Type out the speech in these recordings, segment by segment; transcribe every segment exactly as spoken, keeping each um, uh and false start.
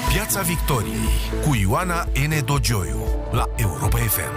Piața Victoriei cu Ioana N. Dogioiu la Europa F M.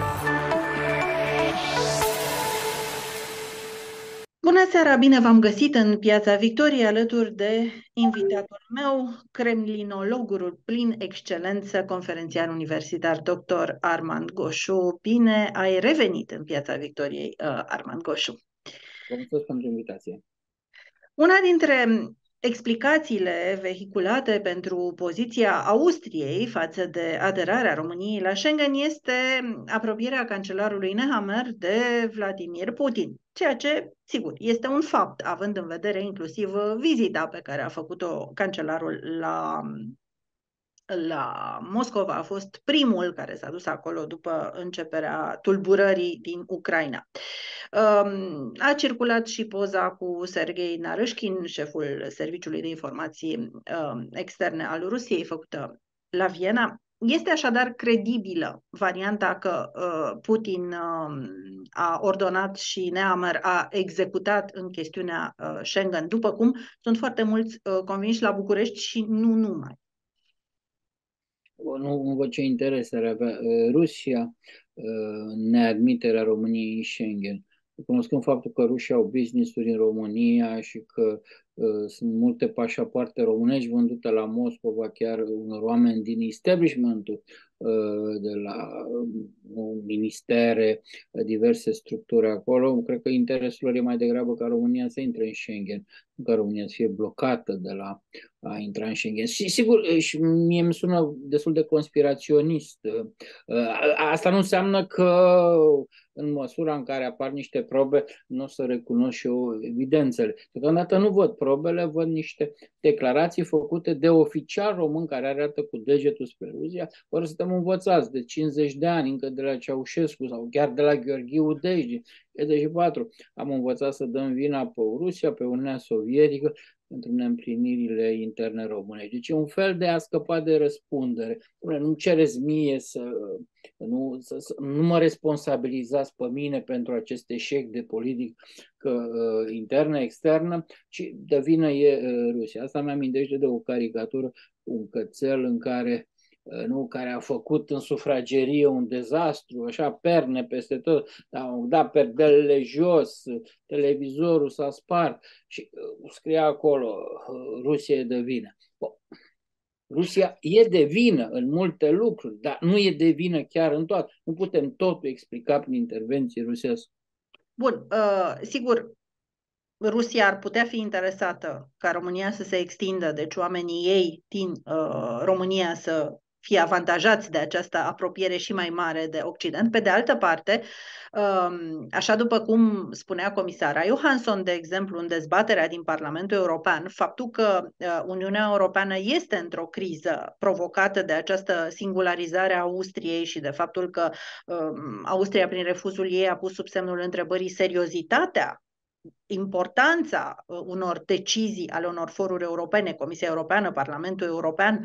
Bună seara, bine v-am găsit în Piața Victoriei alături de invitatul meu, kremlinologul plin excelență, conferențiar universitar, doctor Armand Goșu. Bine ai revenit în Piața Victoriei, Armand Goșu. Vă mulțumesc pentru invitație. Una dintre explicațiile vehiculate pentru poziția Austriei față de aderarea României la Schengen este apropierea cancelarului Nehammer de Vladimir Putin, ceea ce, sigur, este un fapt, având în vedere inclusiv vizita pe care a făcut-o cancelarul la, la Moscova. A fost primul care s-a dus acolo după începerea tulburării din Ucraina. A circulat și poza cu Sergei Narishkin, șeful Serviciului de Informații Externe al Rusiei, făcută la Viena. Este așadar credibilă varianta că Putin a ordonat și Nehammer a executat în chestiunea Schengen, după cum sunt foarte mulți convinși la București și nu numai. Nu, nu văd ce interes ar avea Rusia neadmiterea României în Schengen. Cunoscând faptul că rușii au business-uri în România și că uh, sunt multe pașapoarte românești vândute la Moscova, chiar unor oameni din establishment-ul, uh, de la uh, ministere, diverse structuri acolo, cred că interesul lor e mai degrabă ca România să intre în Schengen, nu ca România să fie blocată de la a intra în Schengen. Și sigur, și mie îmi sună destul de conspiraționist. Asta nu înseamnă că în măsura în care apar niște probe, nu o să recunosc și eu evidențele. Deocamdată nu văd probele, văd niște declarații făcute de oficial român care arată cu degetul spre Rusia. Ori suntem învățați de cincizeci de ani, încă de la Ceaușescu sau chiar de la Gheorghiu Dejdi, șaizeci și patru. Am învățat să dăm vina pe Rusia, pe Uniunea Sovietică, pentru neîmplinirile interne românești. Deci e un fel de a scăpa de răspundere. Nu-mi cereți mie să nu, să, să nu mă responsabilizați pe mine pentru acest eșec de politică uh, internă, externă, ci de vină e uh, Rusia. Asta mi-amintește de o caricatură, un cățel în care uh, nu, care a făcut în sufragerie un dezastru, așa, perne peste tot, au dat perdelele jos, televizorul s-a spart și uh, scria acolo, uh, Rusia e de vină. Bun. Rusia e de vină în multe lucruri, dar nu e de vină chiar în toate. Nu putem totul explica prin intervenție rusească. Bun, uh, sigur, Rusia ar putea fi interesată ca România să se extindă, deci oamenii ei din uh, România să fie avantajați de această apropiere și mai mare de Occident. Pe de altă parte, așa după cum spunea comisara Johansson, de exemplu, în dezbaterea din Parlamentul European, faptul că Uniunea Europeană este într-o criză provocată de această singularizare a Austriei și de faptul că Austria, prin refuzul ei, a pus sub semnul întrebării seriozitatea, importanța unor decizii ale unor foruri europene, Comisia Europeană, Parlamentul European,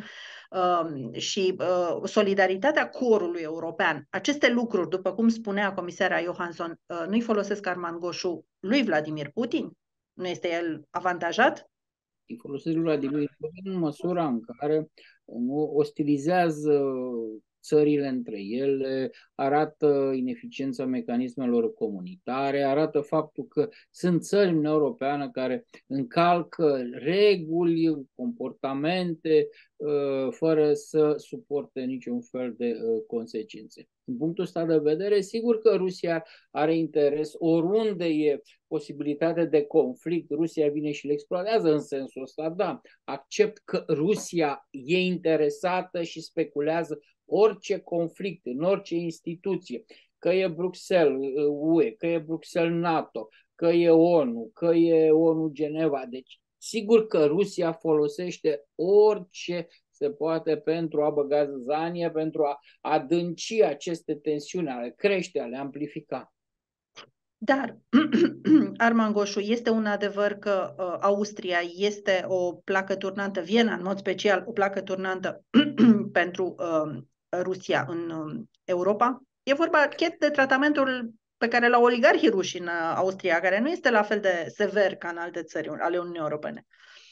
și solidaritatea corului european. Aceste lucruri, după cum spunea comisara Johansson, nu-i folosesc, Armand Goșu, lui Vladimir Putin? Nu este el avantajat? Îi folosesc lui Vladimir Putin în măsura în care nu ostilizează țările între ele, arată ineficiența mecanismelor comunitare, arată faptul că sunt țări în Europeană care încalcă reguli, comportamente, fără să suporte niciun fel de consecințe. Din punctul ăsta de vedere, sigur că Rusia are interes oriunde e posibilitate de conflict, Rusia vine și le exploatează în sensul ăsta, da. Accept că Rusia e interesată și speculează orice conflict, în orice instituție, că e Bruxelles U E, că e Bruxelles NATO, că e ONU, că e ONU Geneva. Deci, sigur că Rusia folosește orice se poate pentru a băga zanie, pentru a adânci aceste tensiuni, a le crește, a le amplifica. Dar, Armand Goșu, este un adevăr că uh, Austria este o placă turnantă, Viena în mod special, o placă turnantă pentru uh, Rusia în uh, Europa? E vorba chiar de tratamentul pe care l-au oligarhii ruși în uh, Austria, care nu este la fel de sever ca în alte țări ale Uniunii Europene.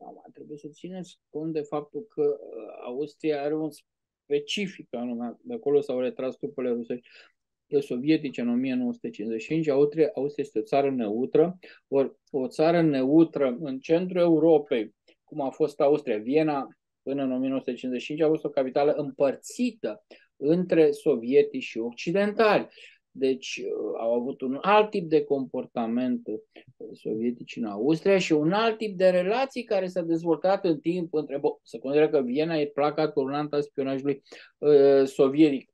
Acum, trebuie să țineți cont de faptul că Austria are un specific anume. De acolo s-au retras trupele rusești sovietice în o mie nouă sute cincizeci și cinci. Austria, Austria este o țară neutră, ori o țară neutră în centrul Europei, cum a fost Austria. Viena, până în o mie nouă sute cincizeci și cinci, a fost o capitală împărțită între sovietici și occidentali. Deci au avut un alt tip de comportament sovietici în Austria și un alt tip de relații care s-a dezvoltat în timp între... Bă, să consideră că Viena e placa turnantă a spionajului uh, sovietic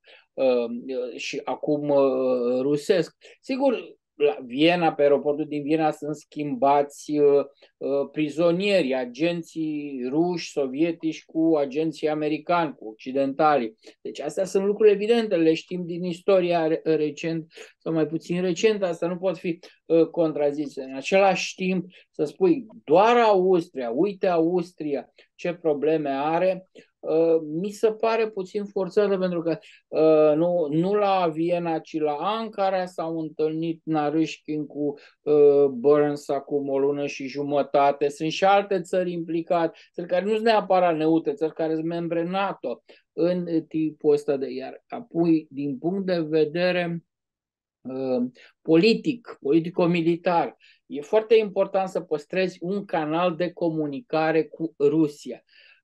uh, și acum uh, rusesc. Sigur, la Viena, pe aeroportul din Viena, sunt schimbați uh, uh, prizonieri, agenții ruși, sovietici cu agenții americani, cu occidentalii. Deci astea sunt lucruri evidente, le știm din istoria recent sau mai puțin recent, asta nu pot fi uh, contrazise. În același timp, să spui doar Austria, uite Austria ce probleme are, Uh, mi se pare puțin forțată, pentru că uh, nu, nu la Viena, ci la Ankara s-au întâlnit Naryshkin cu uh, Burns acum o lună și jumătate. Sunt și alte țări implicate, țări care nu sunt neapărat neutre, țări care sunt membre NATO în tipul ăsta de iar. Apoi, din punct de vedere uh, politic, politico-militar, e foarte important să păstrezi un canal de comunicare cu Rusia.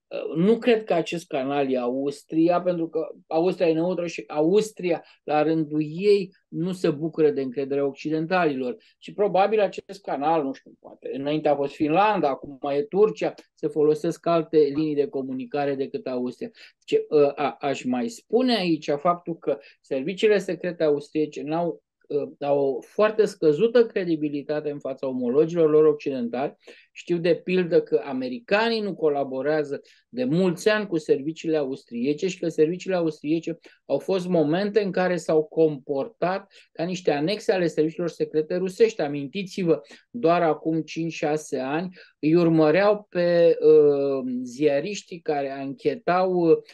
Nu cred că acest canal e Austria, pentru că Austria e neutră și Austria, la rândul ei, nu se bucură de încrederea occidentalilor. Și probabil acest canal, nu știu, poate înainte a fost Finlanda, acum e Turcia, se folosesc alte linii de comunicare decât Austria. Deci, a, aș mai spune aici faptul că serviciile secrete austriece n-au au o foarte scăzută credibilitate în fața omologilor lor occidentali. Știu de pildă că americanii nu colaborează de mulți ani cu serviciile austriece și că serviciile austriece au fost momente în care s-au comportat ca niște anexe ale serviciilor secrete rusești. Amintiți-vă, doar acum cinci șase ani îi urmăreau pe uh, ziariștii care anchetau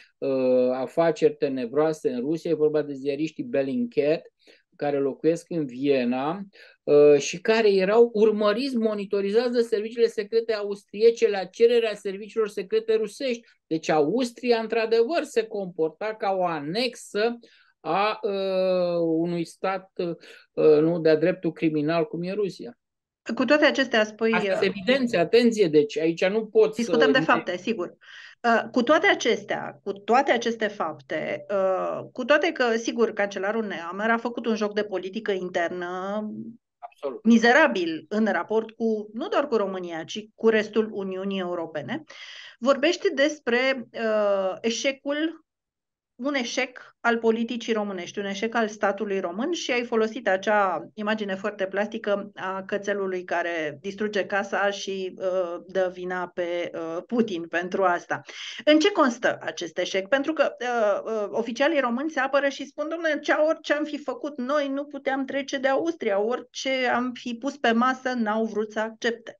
uh, afaceri tenebroase în Rusia. E vorba de ziariștii Bellingcat, care locuiesc în Viena uh, și care erau urmăriți, monitorizați de serviciile secrete austriece la cererea serviciilor secrete rusești. Deci Austria, într-adevăr, se comporta ca o anexă a uh, unui stat uh, nu de-a dreptul criminal cum e Rusia. Cu toate acestea, spui... Asta este evidență, atenție, deci aici nu poți discutăm să... de fapte, sigur. Cu toate acestea, cu toate aceste fapte, cu toate că, sigur, cancelarul Nehammer a făcut un joc de politică internă absolut mizerabil în raport cu, nu doar cu România, ci cu restul Uniunii Europene, vorbește despre uh, eșecul, un eșec al politicii românești, un eșec al statului român și ai folosit acea imagine foarte plastică a cățelului care distruge casa și uh, dă vina pe uh, Putin pentru asta. În ce constă acest eșec? Pentru că uh, uh, oficialii români se apără și spun, dom'le, orice am fi făcut noi nu puteam trece de Austria, orice am fi pus pe masă n-au vrut să accepte.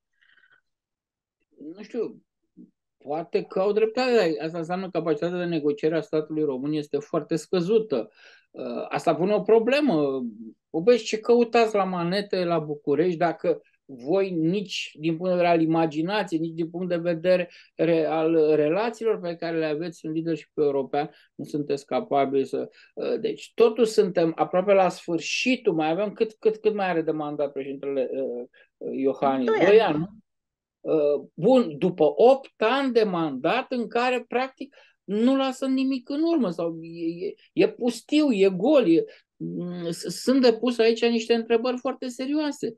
Nu știu, poate că au dreptate. Asta înseamnă că capacitatea de negociere a statului român este foarte scăzută. Asta pune o problemă. Băi, ce căutați la manete la București dacă voi nici din punct de vedere al imaginației, nici din punct de vedere al relațiilor pe care le aveți în leadership european, nu sunteți capabili să... Deci totuși suntem aproape la sfârșitul, mai avem cât, cât, cât mai are de mandat președintele Iohannis? Doi ani, nu? Bun, după opt ani de mandat în care practic nu lasă nimic în urmă sau e, e pustiu, e gol, e, sunt depuse aici niște întrebări foarte serioase.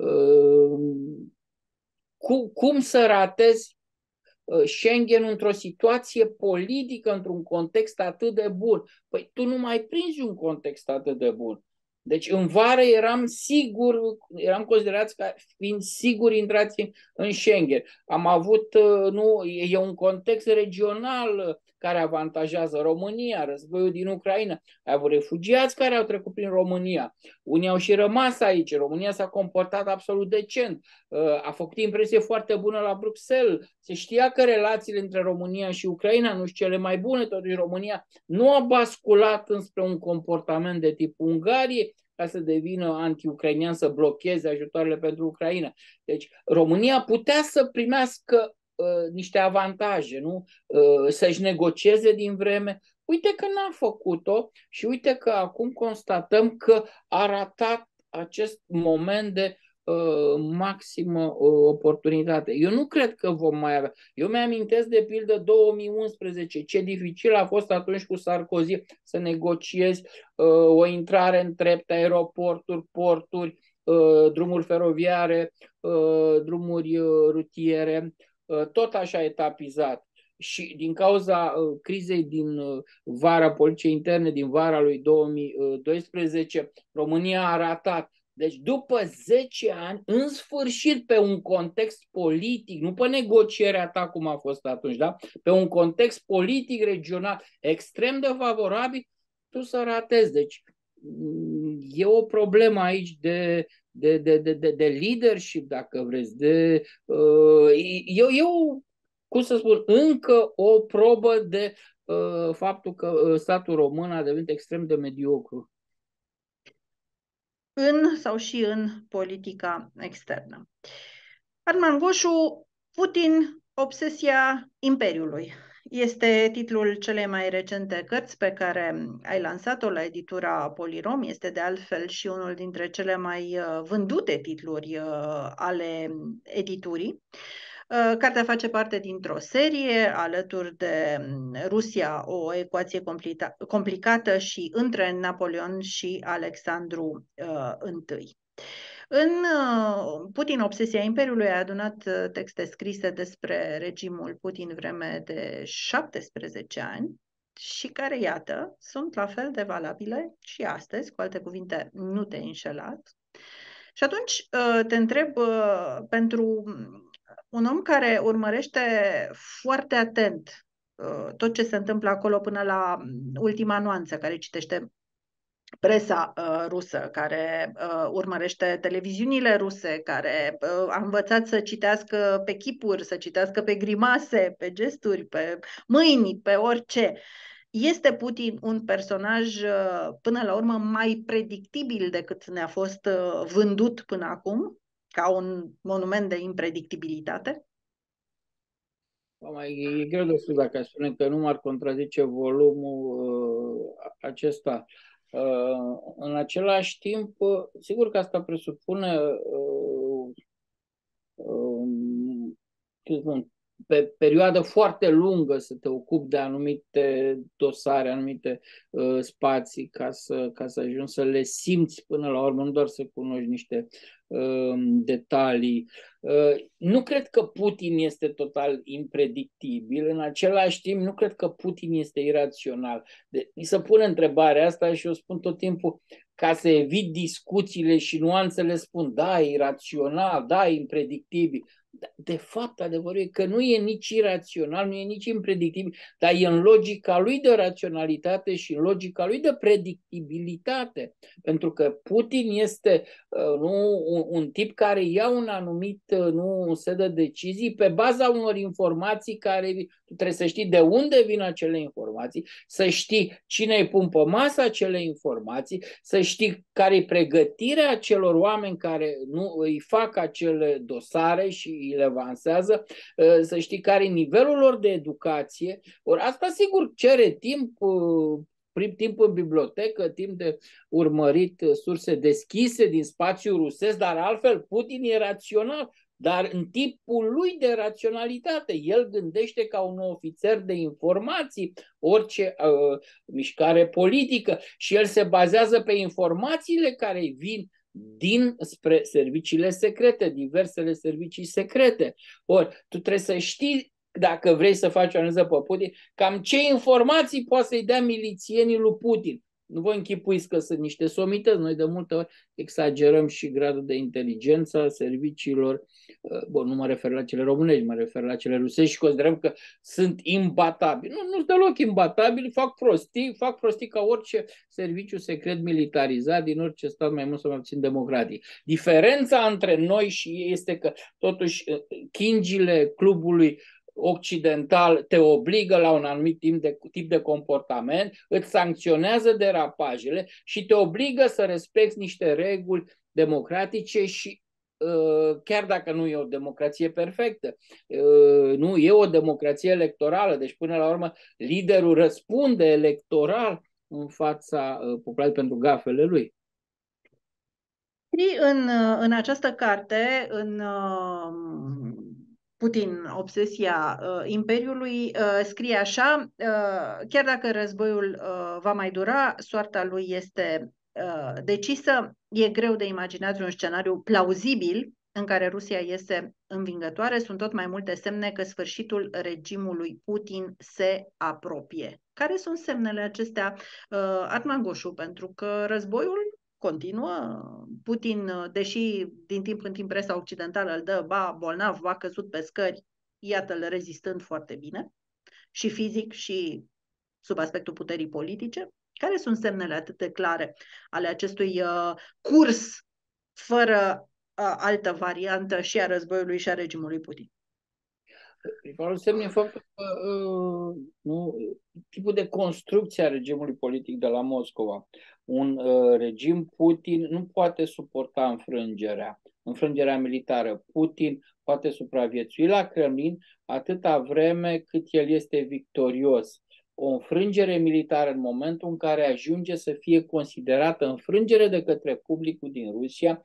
Cum, cum să ratezi Schengen într-o situație politică, într-un context atât de bun? Păi tu nu mai prinzi un context atât de bun. Deci în vară eram sigur, eram considerați ca fiind siguri intrați în Schengen. Am avut, nu, e un context regional care avantajează România, războiul din Ucraina. Ai avut refugiați care au trecut prin România. Unii au și rămas aici. România s-a comportat absolut decent. A făcut impresie foarte bună la Bruxelles. Se știa că relațiile între România și Ucraina nu sunt cele mai bune, totuși România nu a basculat înspre un comportament de tip Ungarie ca să devină anti-ucrainian, să blocheze ajutoarele pentru Ucraina. Deci România putea să primească uh, niște avantaje, nu? Uh, să-și negocieze din vreme. Uite că n-a făcut-o și uite că acum constatăm că a ratat acest moment de uh, maximă uh, oportunitate. Eu nu cred că vom mai avea. Eu mi-amintesc de pildă două mii unsprezece, ce dificil a fost atunci cu Sarkozy să negociezi uh, o intrare în trept, aeroporturi, porturi, uh, drumuri feroviare, uh, drumuri uh, rutiere, uh, tot așa etapizat. Și din cauza uh, crizei din uh, vara politicii interne, din vara lui două mii doisprezece, România a ratat. Deci după zece ani, în sfârșit, pe un context politic, nu pe negocierea ta cum a fost atunci, da? Pe un context politic regional extrem de favorabil, tu să ratezi. Deci e o problemă aici de, de, de, de, de, de leadership, dacă vreți. De, uh, eu, eu cum să spun, încă o probă de uh, faptul că uh, statul român a devenit extrem de mediocru. În sau și în politica externă. Arman Goșu, Putin, obsesia Imperiului. Este titlul celei mai recente cărți pe care ai lansat-o la editura Polirom. Este de altfel și unul dintre cele mai vândute titluri ale editurii. Cartea face parte dintr-o serie alături de Rusia, o ecuație complicată și între Napoleon și Alexandru I. În Putin, obsesia Imperiului, a adunat texte scrise despre regimul Putin vreme de șaptesprezece ani și care, iată, sunt la fel de valabile și astăzi, cu alte cuvinte, nu te-ai înșelat. Și atunci te întreb, pentru un om care urmărește foarte atent tot ce se întâmplă acolo până la ultima nuanță, care citește presa uh, rusă, care uh, urmărește televiziunile ruse, care uh, a învățat să citească pe chipuri, să citească pe grimase, pe gesturi, pe mâini, pe orice. Este Putin un personaj uh, până la urmă mai predictibil decât ne-a fost uh, vândut până acum, ca un monument de impredictibilitate? E greu de spus dacă aș spune că nu m-ar contrazice volumul uh, acesta. Uh, în același timp, uh, sigur că asta presupune uh, uh, pe perioadă foarte lungă să te ocupi de anumite dosare, anumite uh, spații ca să, ca să ajungi să le simți până la urmă, nu doar să cunoști niște uh, detalii. Uh, nu cred că Putin este total impredictibil, în același timp nu cred că Putin este irațional. De, mi se pune întrebarea asta și eu spun tot timpul, ca să evit discuțiile și nuanțele, spun, da, e irațional, da, e impredictibil. De fapt, adevărul e că nu e nici irațional, nu e nici impredictibil, dar e în logica lui de raționalitate și în logica lui de predictibilitate. Pentru că Putin este uh, nu, un, un tip care ia un anumit uh, nu, un set de decizii pe baza unor informații care tu trebuie să știi de unde vin acele informații, să știi cine îi pun pe masă acele informații, să știi care e pregătirea acelor oameni care nu îi fac acele dosare și le avansează, să știi care e nivelul lor de educație. Ori asta sigur cere timp, timp în bibliotecă, timp de urmărit surse deschise din spațiul rusesc, dar altfel Putin e rațional, dar în tipul lui de raționalitate. El gândește ca un ofițer de informații orice uh, mișcare politică și el se bazează pe informațiile care vin din spre serviciile secrete, diversele servicii secrete. Ori, tu trebuie să știi, dacă vrei să faci o analiză pe Putin, cam ce informații poate să-i dea milițienii lui Putin. Nu vă închipuiți că sunt niște somități. Noi de multe ori exagerăm și gradul de inteligență a serviciilor. Bun, nu mă refer la cele românești, mă refer la cele rusești și considerăm că sunt imbatabili. Nu, nu sunt deloc imbatabili, fac prostii, fac prostii ca orice serviciu secret militarizat din orice stat mai mult sau mai puțin democratic. Diferența între noi și ei este că totuși chingile clubului occidental te obligă la un anumit tip de, tip de comportament, îți sancționează derapajele și te obligă să respecti niște reguli democratice și chiar dacă nu e o democrație perfectă, nu e o democrație electorală, deci până la urmă liderul răspunde electoral în fața populației pentru gafele lui. În, în această carte, în Putin, obsesia uh, Imperiului, uh, scrie așa: uh, chiar dacă războiul uh, va mai dura, soarta lui este uh, decisă. E greu de imaginat un scenariu plauzibil în care Rusia este învingătoare. Sunt tot mai multe semne că sfârșitul regimului Putin se apropie. Care sunt semnele acestea, uh, Arman Goșu? Pentru că războiul continuă. Putin, deși din timp în timp presa occidentală îl dă ba bolnav, ba căzut pe scări, iată-l rezistând foarte bine, și fizic și sub aspectul puterii politice. Care sunt semnele atât de clare ale acestui uh, curs fără uh, altă variantă și a războiului și a regimului Putin? Principalul semn e faptul că uh, nu, tipul de construcție a regimului politic de la Moscova. Un uh, regim Putin nu poate suporta înfrângerea, înfrângerea militară. Putin poate supraviețui la Kremlin atâta vreme cât el este victorios. O înfrângere militară în momentul în care ajunge să fie considerată înfrângere de către publicul din Rusia,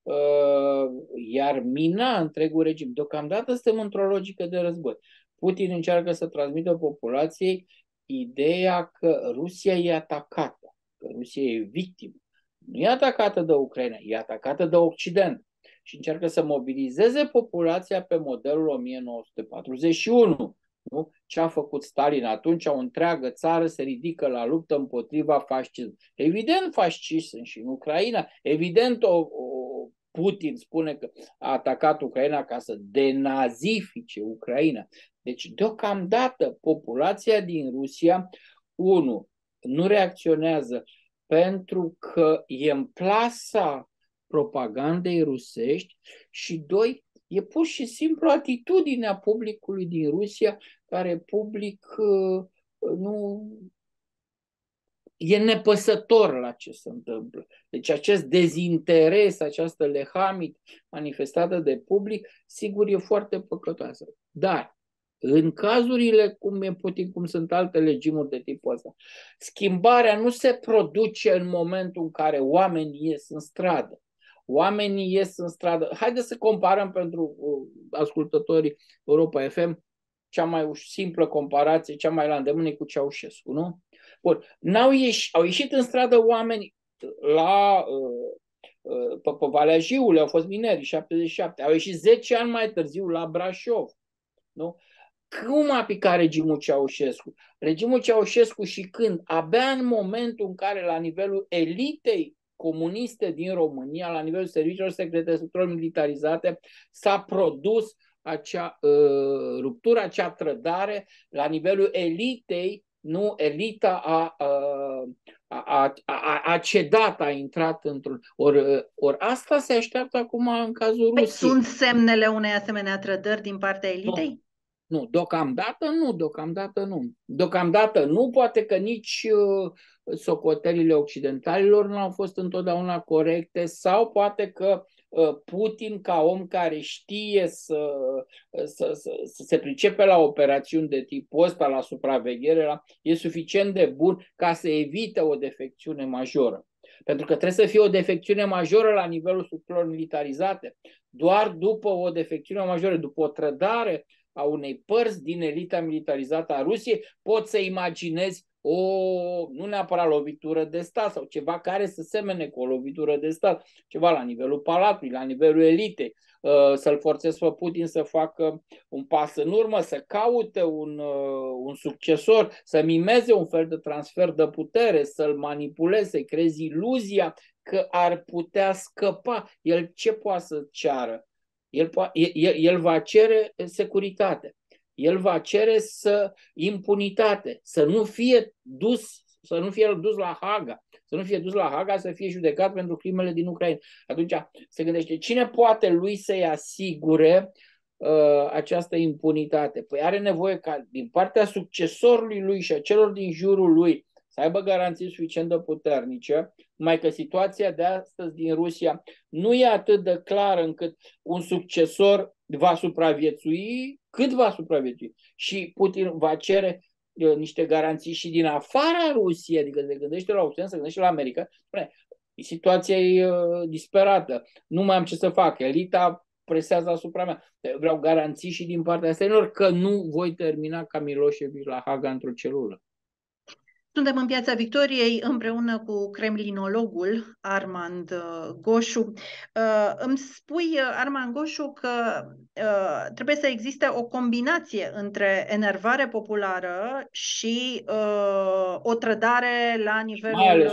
iar mina întregul regim. Deocamdată suntem într-o logică de război. Putin încearcă să transmită populației ideea că Rusia e atacată, că Rusia e victimă. Nu e atacată de Ucraina, e atacată de Occident. Și încearcă să mobilizeze populația pe modelul o mie nouă sute patruzeci și unu. Nu? Ce a făcut Stalin atunci? O întreagă țară se ridică la luptă împotriva fascismului. Evident, fasciști sunt și în Ucraina. Evident, o, o, Putin spune că a atacat Ucraina ca să denazifice Ucraina. Deci, deocamdată, populația din Rusia, unu, nu reacționează pentru că e în plasa propagandei rusești și, doi, e pur și simplu atitudinea publicului din Rusia, care public uh, nu e nepăsător la ce se întâmplă. Deci acest dezinteres, această lehamit manifestată de public, sigur e foarte păcătoasă. Dar în cazurile cum e Putin, cum sunt alte regimuri de tipul ăsta, schimbarea nu se produce în momentul în care oamenii ies în stradă. Oamenii ies în stradă. Haideți să comparăm pentru ascultătorii Europa F M cea mai simplă comparație, cea mai la îndemână cu Ceaușescu, nu? Bun. N-au ieșit, au ieșit în stradă oameni la pe, pe Valea Jiului, au fost mineri, șaptezeci și șapte, au ieșit zece ani mai târziu la Brașov, nu? Cum a picat regimul Ceaușescu? Regimul Ceaușescu și când? Abia în momentul în care la nivelul elitei comuniste din România, la nivelul serviciilor secrete, structurilor militarizate, s-a produs acea uh, ruptură, acea trădare la nivelul elitei, nu, elita a, a, a, a, a cedat, a intrat într-un... Ori or asta se așteaptă acum în cazul păi Rusiei. Sunt semnele unei asemenea trădări din partea elitei? Nu. Nu, deocamdată nu, deocamdată nu. Deocamdată nu, poate că nici uh, socotelile occidentalilor nu au fost întotdeauna corecte sau poate că uh, Putin, ca om care știe să, să, să, să se pricepe la operațiuni de tipul ăsta, la supraveghere, la, e suficient de bun ca să evite o defecțiune majoră. Pentru că trebuie să fie o defecțiune majoră la nivelul structurilor militarizate. Doar după o defecțiune majoră, după o trădare a unei părți din elita militarizată a Rusiei, poți să imaginezi o, nu neapărat lovitură de stat sau ceva care să semene cu o lovitură de stat, ceva la nivelul palatului, la nivelul elitei, să-l forțezi pe Putin să facă un pas în urmă, să caute un, un succesor, să mimeze un fel de transfer de putere, să-l manipuleze, să-i creezi iluzia că ar putea scăpa. El ce poate să ceară? El, el, el va cere securitate, el va cere să impunitate, să nu fie dus, să nu fie dus la Haga, să nu fie dus la Haga, să fie judecat pentru crimele din Ucraina. Atunci se gândește, cine poate lui să-i asigure uh, această impunitate? Păi are nevoie ca din partea succesorului lui și a celor din jurul lui să aibă garanții suficient de puternice, numai că situația de astăzi din Rusia nu e atât de clară încât un succesor va supraviețui, cât va supraviețui. Și Putin va cere uh, niște garanții și din afara Rusiei, adică se gândește la Occident, se gândește la America. Spune, situația e uh, disperată, nu mai am ce să fac, elita presează asupra mea. Vreau garanții și din partea străinilor că nu voi termina ca Milosevic la Haga într-o celulă. Suntem în Piața Victoriei împreună cu kremlinologul Armand Goșu. Îmi spui, Armand Goșu, că trebuie să existe o combinație între enervare populară și o trădare la nivelul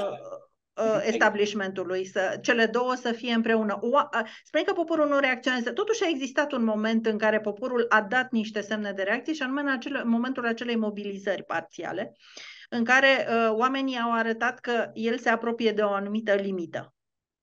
establishmentului, să, cele două să fie împreună. Spune că poporul nu reacționează. Totuși a existat un moment în care poporul a dat niște semne de reacție și anume în, acele, în momentul acelei mobilizări parțiale, în care uh, oamenii au arătat că el se apropie de o anumită limită.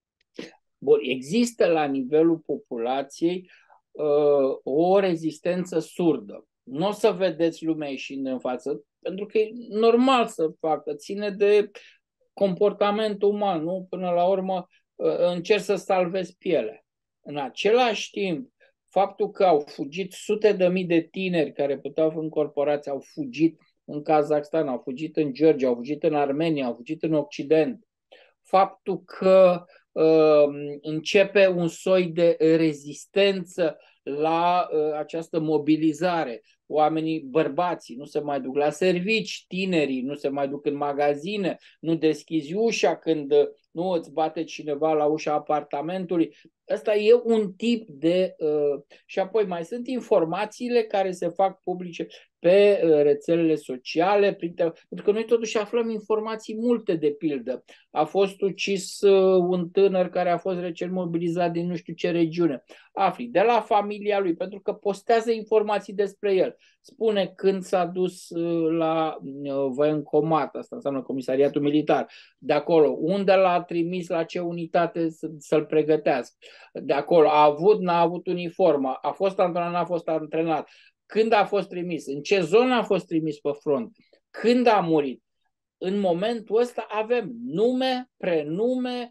Bun, există la nivelul populației uh, o rezistență surdă. Nu o să vedeți lumea ieșind în față, pentru că e normal să facă, ține de comportamentul uman, nu? Până la urmă uh, încerc să salvezi pielea. În același timp, faptul că au fugit sute de mii de tineri care puteau fi încorporați, au fugit în Kazakhstan, au fugit în Georgia, au fugit în Armenia, au fugit în Occident. Faptul că uh, începe un soi de rezistență la uh, această mobilizare. Oamenii, bărbații, nu se mai duc la servici, tinerii nu se mai duc în magazine, nu deschizi ușa când uh, nu îți bate cineva la ușa apartamentului. Ăsta e un tip de... Uh, și apoi mai sunt informațiile care se fac publice pe uh, rețelele sociale, printre, pentru că noi totuși aflăm informații multe, de pildă. A fost ucis uh, un tânăr care a fost recent mobilizat din nu știu ce regiune. Afli de la familia lui, pentru că postează informații despre el. Spune când s-a dus uh, la uh, Voiencomat, asta înseamnă Comisariatul Militar, de acolo, unde l-a trimis, la ce unitate să, să-l pregătească. De acolo, a avut, n-a avut uniformă, a fost antrenat, n-a fost antrenat, când a fost trimis, în ce zonă a fost trimis pe front, când a murit. În momentul ăsta avem nume, prenume,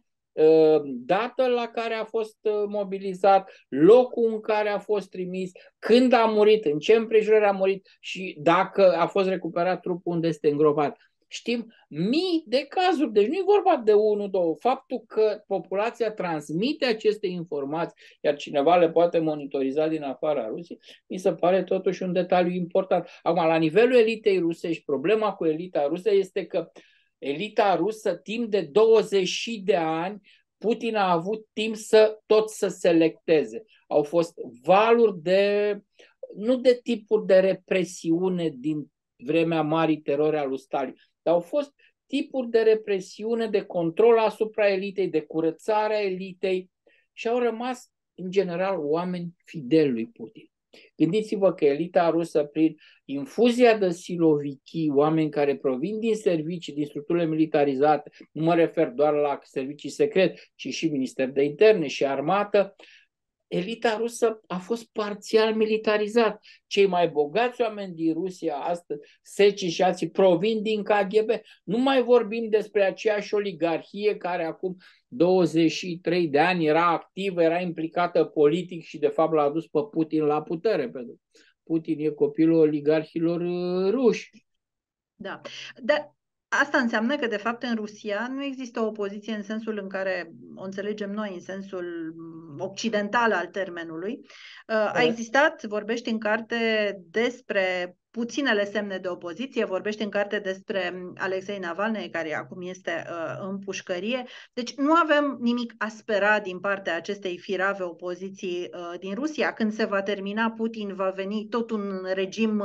dată la care a fost mobilizat, locul în care a fost trimis, când a murit, în ce împrejurări a murit și dacă a fost recuperat trupul, unde este îngropat. Știm mii de cazuri, deci nu e vorba de unul, două. Faptul că populația transmite aceste informații, iar cineva le poate monitoriza din afara Rusiei, mi se pare totuși un detaliu important. Acum, la nivelul elitei rusești, problema cu elita rusă este că elita rusă, timp de douăzeci de ani, Putin a avut timp să tot să selecteze. Au fost valuri de, nu de tipuri de represiune din vremea marii terori a lui Stalin, dar au fost tipuri de represiune, de control asupra elitei, de curățare a elitei și au rămas, în general, oameni fideli lui Putin. Gândiți-vă că elita rusă, prin infuzia de silovichii, oameni care provin din servicii, din structurile militarizate, nu mă refer doar la servicii secrete, ci și Minister de Interne și Armată, elita rusă a fost parțial militarizat. Cei mai bogați oameni din Rusia astăzi, secii și alții, provin din K G B. Nu mai vorbim despre aceeași oligarhie care acum douăzeci și trei de ani era activă, era implicată politic și de fapt l-a adus pe Putin la putere. Pentru Putin e copilul oligarhilor ruși. Da, dar asta înseamnă că, de fapt, în Rusia nu există o opoziție în sensul în care o înțelegem noi, în sensul occidental al termenului. A existat, vorbești în carte despre puținele semne de opoziție, vorbești în carte despre Alexei Navalny, care acum este în pușcărie. Deci nu avem nimic a spera din partea acestei firave opoziții din Rusia. Când se va termina Putin, va veni tot un regim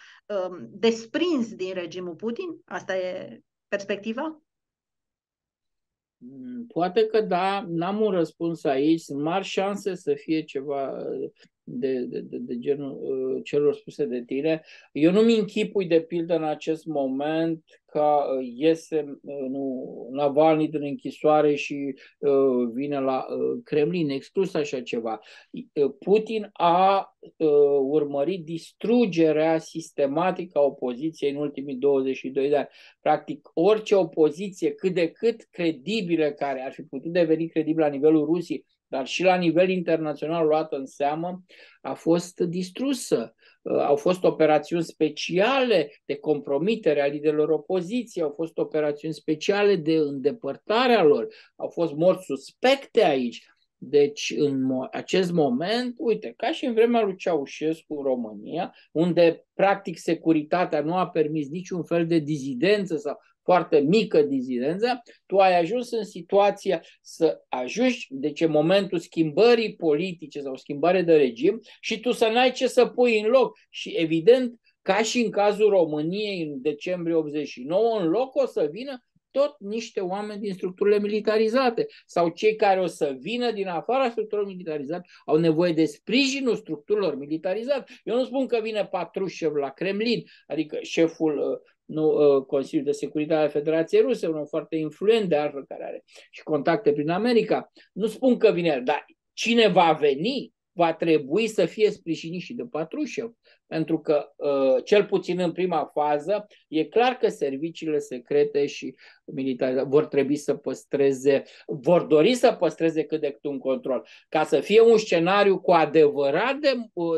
desprins din regimul Putin? Asta e perspectiva? Poate că da, n-am un răspuns aici, sunt mari șanse să fie ceva de, de, de, de genul uh, celor spuse de tine. Eu nu-mi închipui de pildă în acest moment ca uh, iese uh, nu, Navalny din închisoare și uh, vine la uh, Kremlin, exclus așa ceva. Uh, Putin a uh, urmărit distrugerea sistematică a opoziției în ultimii douăzeci și doi de ani. Practic, orice opoziție cât de cât credibilă, care ar fi putut deveni credibilă la nivelul Rusiei, dar și la nivel internațional luată în seamă, a fost distrusă. Au fost operațiuni speciale de compromitere a liderilor opoziției, au fost operațiuni speciale de îndepărtare a lor, au fost morți suspecte aici. Deci, în acest moment, uite, ca și în vremea lui Ceaușescu în România, unde, practic, securitatea nu a permis niciun fel de dizidență sau foarte mică dizidență, tu ai ajuns în situația să ajungi, deci în momentul schimbării politice sau schimbare de regim, și tu să n-ai ce să pui în loc. Și evident, ca și în cazul României în decembrie optzeci și nouă, în loc o să vină tot niște oameni din structurile militarizate sau cei care o să vină din afara structurilor militarizate au nevoie de sprijinul structurilor militarizate. Eu nu spun că vine Patrușev la Kremlin, adică șeful nu, Consiliul de Securitate al Federației Ruse, un om foarte influent de altfel, care are și contacte prin America. Nu spun că vine, dar cine va veni va trebui să fie sprijinit și de Patrușev. Pentru că, cel puțin în prima fază, e clar că serviciile secrete și militare vor trebui să păstreze, vor dori să păstreze cât de cât un control. Ca să fie un scenariu cu adevărat, de,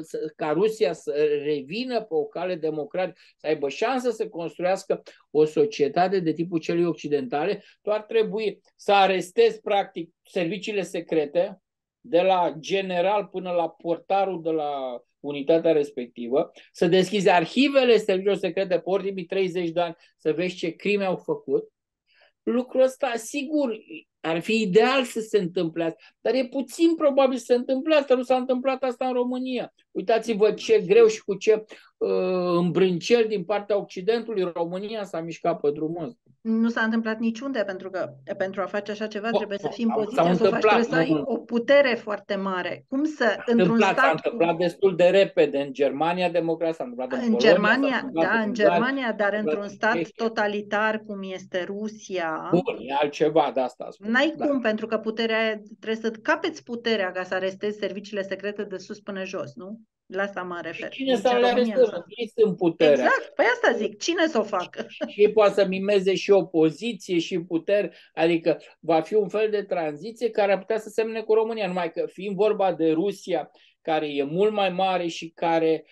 ca Rusia să revină pe o cale democratică, să aibă șansă să construiască o societate de tipul celui occidentale, tu ar trebui să arestezi, practic, serviciile secrete, de la general până la portarul de la unitatea respectivă, să deschizi arhivele serviciilor secrete pe ultimii treizeci de ani, să vezi ce crime au făcut. Lucrul ăsta, sigur, ar fi ideal să se întâmple asta, dar e puțin probabil să se întâmple asta. Nu s-a întâmplat asta în România. Uitați-vă ce greu și cu ce uh, îmbrânceli din partea Occidentului România s-a mișcat pe drumul ăsta. Nu s-a întâmplat niciunde, pentru că pentru a face așa ceva trebuie să fii în S-a poziția să o faci, întâmplat, trebuie să ai nu. o putere foarte mare. Cum să, într-un S-a stat întâmplat cu... destul de repede. În Germania democrația, s-a întâmplat în, În Polonia, Germania, s-a întâmplat da, în în Ungaria, Germania, dar s-a într-un întâmplat în stat Cehia. totalitar cum este Rusia, Bun, e altceva, de asta spun. n-ai Da. cum, pentru că puterea, trebuie să capeți puterea ca să arestezi serviciile secrete de sus până jos, nu? La asta mă refer. Și cine Nici să în le România arestăm? așa. Ei sunt puterea. Exact, păi asta zic, cine să o facă? Și ei poate să mimeze și opoziție și puteri, adică va fi un fel de tranziție care ar putea să semne cu România, numai că fiind vorba de Rusia, care e mult mai mare și care,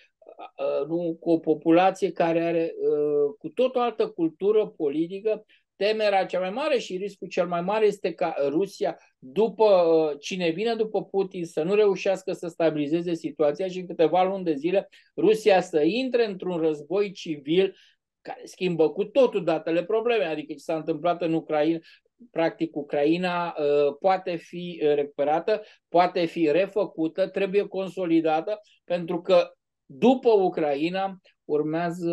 nu, cu o populație care are cu tot o altă cultură politică, temerea cea mai mare și riscul cel mai mare este ca Rusia, după cine vine după Putin, să nu reușească să stabilizeze situația și în câteva luni de zile Rusia să intre într-un război civil care schimbă cu totul datele probleme, adică ce s-a întâmplat în Ucraina. Practic, Ucraina uh, poate fi recuperată, poate fi refăcută, trebuie consolidată, pentru că după Ucraina urmează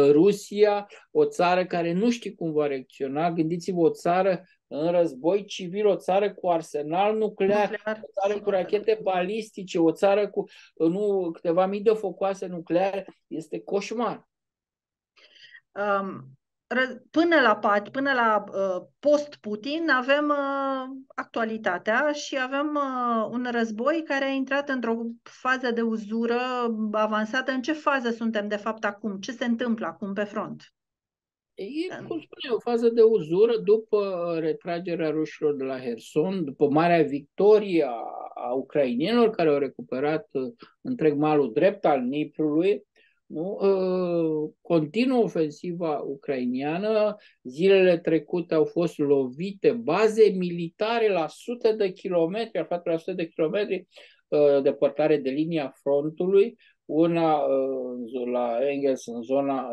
Rusia, o țară care nu știe cum va reacționa. Gândiți-vă, o țară în război civil, o țară cu arsenal nuclear, nuclear o țară cu rachete balistice, o țară cu nu, câteva mii de focoase nucleare. Este coșmar. Um, până la, până la uh, post-Putin avem uh, actualitatea și avem uh, un război care a intrat într-o fază de uzură avansată. În ce fază suntem de fapt acum? Ce se întâmplă acum pe front? E, cum spune, o fază de uzură după retragerea rușilor de la Herson, după marea victorie a, a ucrainienilor care au recuperat uh, întreg malul drept al Niprului. Nu? Continuă ofensiva ucrainiană. Zilele trecute au fost lovite baze militare la sute de kilometri, aproape la sute de kilometri depărtare de linia frontului, una la Engels în zona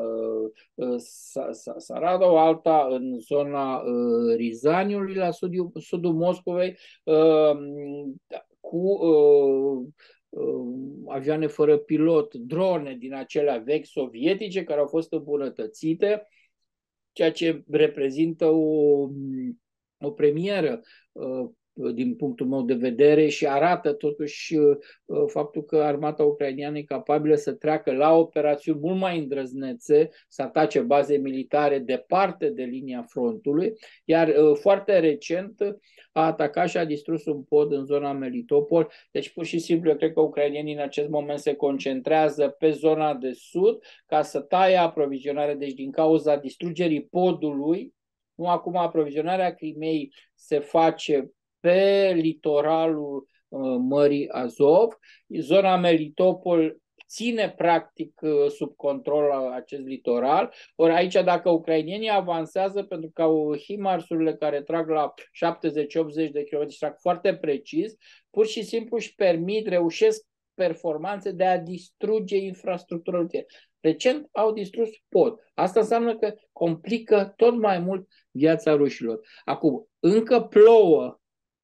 Saradov, alta în zona Rizaniului la sudul, sudul Moscovei, cu avioane fără pilot, drone din acelea vechi sovietice care au fost îmbunătățite, ceea ce reprezintă o, o premieră. din punctul meu de vedere, și arată totuși faptul că armata ucraineană e capabilă să treacă la operațiuni mult mai îndrăznețe, să atace baze militare departe de linia frontului, iar foarte recent a atacat și a distrus un pod în zona Melitopol. Deci pur și simplu eu cred că ucrainienii în acest moment se concentrează pe zona de sud ca să taie aprovizionarea, deci din cauza distrugerii podului. Nu, acum aprovizionarea Crimeei se face pe litoralul uh, Mării Azov. Zona Melitopol ține practic uh, sub control acest litoral. Ori aici, dacă ucrainienii avansează, pentru că au HIMARS-urile care trag la șaptezeci optzeci de kilometri, trag foarte precis, pur și simplu își permit, reușesc performanțe de a distruge infrastructura rutieră. Recent au distrus pod. Asta înseamnă că complică tot mai mult viața rușilor. Acum, încă plouă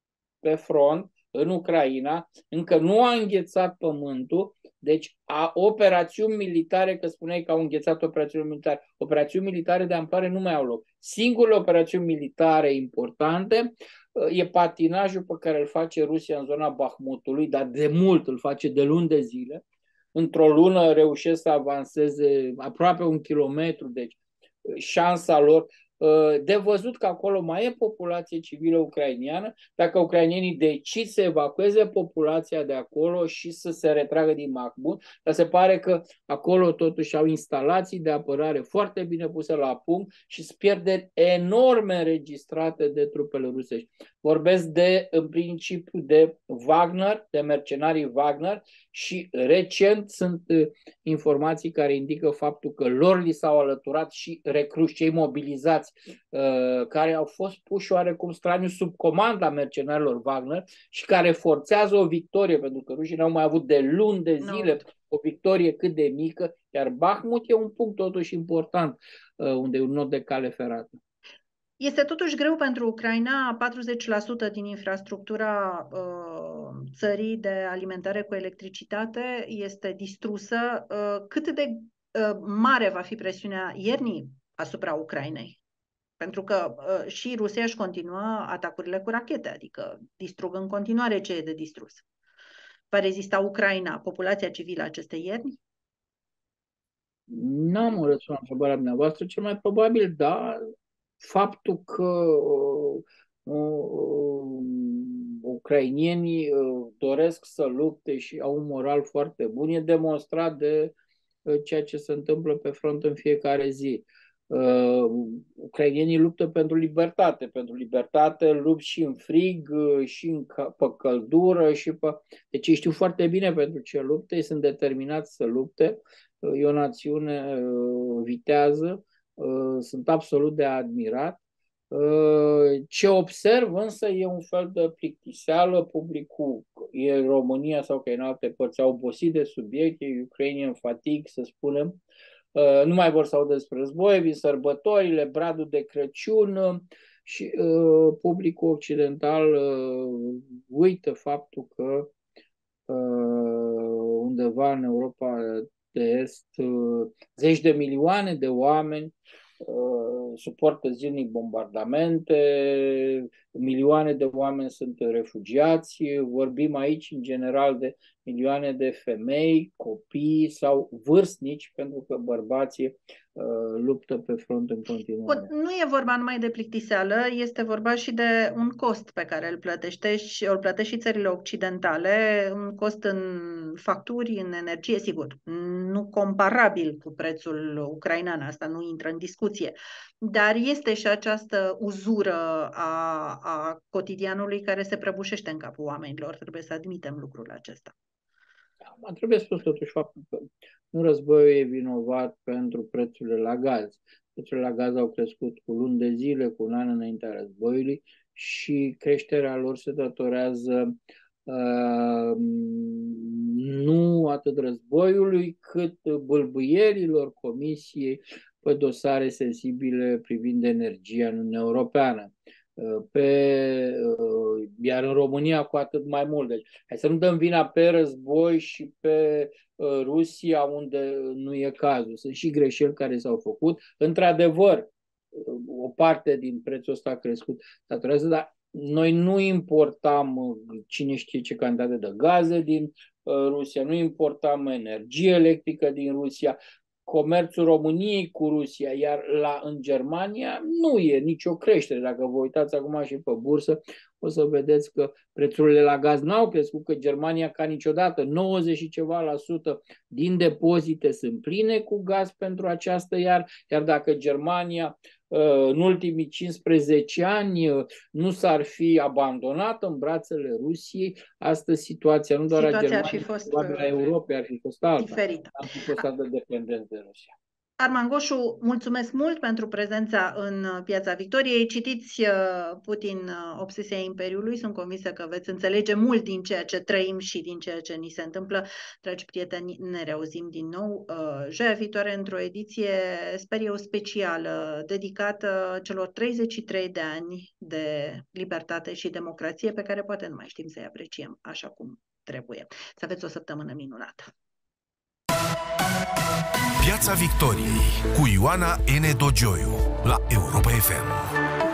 pe front în Ucraina, încă nu a înghețat pământul, deci a, operațiuni militare, că spuneai că au înghețat operațiuni militare, operațiuni militare de amploare nu mai au loc. Singurele operațiuni militare importante e patinajul pe care îl face Rusia în zona Bahmutului, dar de mult îl face, de luni de zile. Într-o lună reușesc să avanseze aproape un kilometru, deci șansa lor. De văzut că acolo mai e populație civilă ucrainiană, dacă ucrainienii decid să evacueze populația de acolo și să se retragă din Bakhmut, dar se pare că acolo totuși au instalații de apărare foarte bine puse la punct și sunt pierderi enorme înregistrate de trupele rusești. Vorbesc de, în principiu, de Wagner, de mercenarii Wagner, și recent sunt informații care indică faptul că lor li s-au alăturat și recruși, cei mobilizați, care au fost puși oarecum straniu sub comanda mercenarilor Wagner și care forțează o victorie, pentru că rușii n-au mai avut de luni de zile no. o victorie cât de mică, iar Bakhmut e un punct totuși important, unde e un nod de cale ferată. Este totuși greu pentru Ucraina. patruzeci la sută din infrastructura uh, țării de alimentare cu electricitate este distrusă. Uh, cât de uh, mare va fi presiunea iernii asupra Ucrainei? Pentru că uh, și Rusia își continuă atacurile cu rachete, adică distrug în continuare ce e de distrus. Va rezista Ucraina, populația civilă, acestei ierni? N-am o răspuns la întrebarea dumneavoastră. Cel mai probabil, da. Faptul că uh, uh, ucrainienii uh, doresc să lupte și au un moral foarte bun e demonstrat de uh, ceea ce se întâmplă pe front în fiecare zi. Uh, ucrainienii luptă pentru libertate. Pentru libertate lupt și în frig, uh, și în, pe căldură. Și pe... Deci ei știu foarte bine pentru ce luptă, ei sunt determinați să lupte. Uh, e o națiune uh, vitează. Sunt absolut de admirat. Ce observ însă e un fel de plictiseală. Publicul e în România sau că e în alte părți, a obosit de subiect, e Ukrainian fatigue, să spunem. Nu mai vor să audă despre război, vin sărbătorile, bradul de Crăciun și publicul occidental uită faptul că undeva în Europa de Est, zeci de milioane de oameni uh, suportă zilnic bombardamente, milioane de oameni sunt refugiați, vorbim aici în general de milioane de femei, copii sau vârstnici, pentru că bărbații uh, luptă pe front în continuare. Nu e vorba numai de plictiseală, este vorba și de un cost pe care îl plătește și îl plătesc și țările occidentale, un cost în facturi, în energie, sigur, nu comparabil cu prețul ucrainean, asta nu intră în discuție, dar este și această uzură a, a cotidianului care se prăbușește în capul oamenilor, trebuie să admitem lucrul acesta. Mă trebuie spus totuși faptul că nu războiul e vinovat pentru prețurile la gaz. Prețurile la gaz au crescut cu luni de zile, cu un an înaintea războiului și creșterea lor se datorează uh, nu atât războiului, cât bâlbâierilor Comisiei pe dosare sensibile privind energia în Uniunea Europeană. Pe, iar în România cu atât mai mult. Deci, hai să nu dăm vina pe război și pe uh, Rusia, unde nu e cazul. Sunt și greșeli care s-au făcut. Într-adevăr, o parte din prețul ăsta a crescut, datorează, dar Noi nu importam cine știe ce cantitate de gaze din Rusia, nu importam energie electrică din Rusia. Comerțul României cu Rusia, iar la, în Germania nu e nicio creștere. Dacă vă uitați acum și pe bursă, o să vedeți că prețurile la gaz n-au crescut, că Germania ca niciodată, nouăzeci și ceva la sută din depozite sunt pline cu gaz pentru această iar, iar dacă Germania în ultimii cincisprezece ani nu s-ar fi abandonat în brațele Rusiei, astăzi situația nu doar situația a Germaniei, dar a Europei ar fi fost alta. Diferită. Am fi fost atât de dependenți de Rusia. Arman Goșu, mulțumesc mult pentru prezența în Piața Victoriei. Citiți Putin, Obsesia Imperiului. Sunt convinsă că veți înțelege mult din ceea ce trăim și din ceea ce ni se întâmplă. Dragi prieteni, ne reauzim din nou joia viitoare într-o ediție, sper eu, specială, dedicată celor treizeci și trei de ani de libertate și democrație pe care poate nu mai știm să-i apreciem așa cum trebuie. Să aveți o săptămână minunată! Piața Victoriei cu Ioana N. Dogioiu la Europa F M.